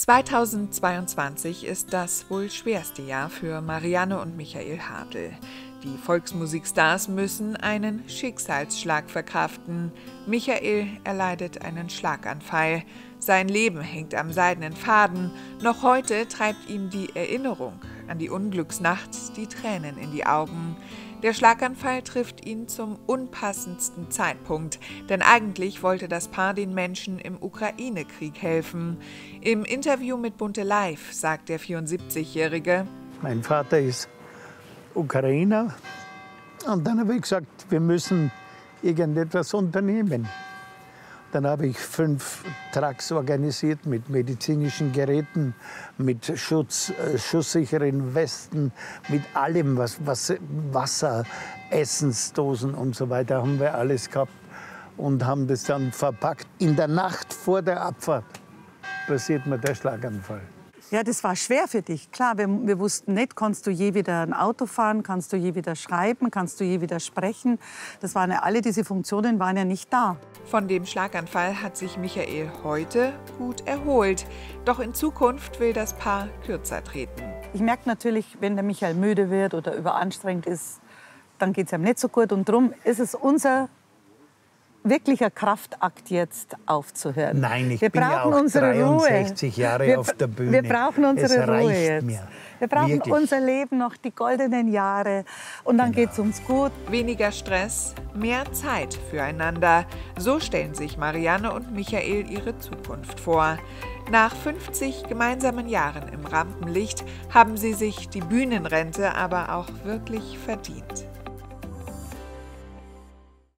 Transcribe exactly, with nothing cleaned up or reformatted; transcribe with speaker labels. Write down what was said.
Speaker 1: zweitausendzweiundzwanzig ist das wohl schwerste Jahr für Marianne und Michael Habel. Die Volksmusikstars müssen einen Schicksalsschlag verkraften. Michael erleidet einen Schlaganfall. Sein Leben hängt am seidenen Faden. Noch heute treibt ihm die Erinnerung an die Unglücksnacht die Tränen in die Augen. Der Schlaganfall trifft ihn zum unpassendsten Zeitpunkt, denn eigentlich wollte das Paar den Menschen im Ukraine-Krieg helfen. Im Interview mit Bunte Live sagt der vierundsiebzigjährige:
Speaker 2: Mein Vater ist Ukrainer und dann habe ich gesagt, wir müssen irgendetwas unternehmen. Dann habe ich fünf Trucks organisiert mit medizinischen Geräten, mit Schutz, äh, schusssicheren Westen, mit allem, was, was Wasser, Essensdosen und so weiter, haben wir alles gehabt und haben das dann verpackt. In der Nacht vor der Abfahrt passiert mir der Schlaganfall.
Speaker 3: Ja, das war schwer für dich. Klar, wir, wir wussten nicht, kannst du je wieder ein Auto fahren, kannst du je wieder schreiben, kannst du je wieder sprechen. Das waren ja, alle diese Funktionen waren ja nicht da.
Speaker 1: Von dem Schlaganfall hat sich Michael heute gut erholt. Doch in Zukunft will das Paar kürzer treten.
Speaker 3: Ich merke natürlich, wenn der Michael müde wird oder überanstrengend ist, dann geht es ihm nicht so gut. Und darum ist es unser wirklicher Kraftakt, jetzt aufzuhören.
Speaker 2: Nein, ich
Speaker 3: wir
Speaker 2: bin ja
Speaker 3: brauchen
Speaker 2: auch
Speaker 3: unsere
Speaker 2: dreiundsechzig
Speaker 3: Ruhe.
Speaker 2: Jahre
Speaker 3: wir,
Speaker 2: auf der Bühne.
Speaker 3: Wir brauchen unsere
Speaker 2: es
Speaker 3: Ruhe
Speaker 2: reicht
Speaker 3: jetzt.
Speaker 2: Mir.
Speaker 3: Wir brauchen
Speaker 2: Wirklich.
Speaker 3: unser Leben, noch die goldenen Jahre. Und dann
Speaker 2: Genau.
Speaker 3: geht es uns gut.
Speaker 1: Weniger Stress, mehr Zeit füreinander. So stellen sich Marianne und Michael ihre Zukunft vor. Nach fünfzig gemeinsamen Jahren im Rampenlicht haben sie sich die Bühnenrente aber auch wirklich verdient.